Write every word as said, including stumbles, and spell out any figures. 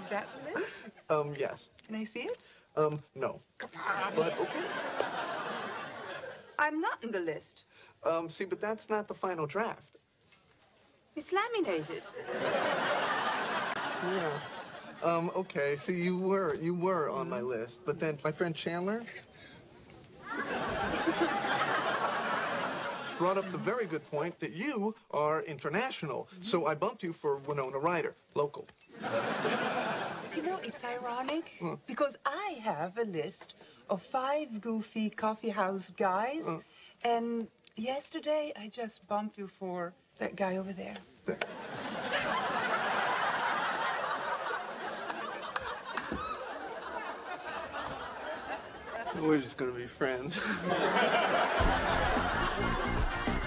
that the list? Um, yes. Can I see it? Um, no. But okay. I'm not in the list. Um, see, but that's not the final draft. It's laminated. Yeah. Um, okay, so you were, you were on my list, but then my friend Chandler brought up the very good point that you are international, so I bumped you for Winona Ryder, local. You know, it's ironic, Uh. because I have a list of five goofy coffee house guys, Uh. and yesterday I just bumped you for that guy over there. The... We're just gonna be friends.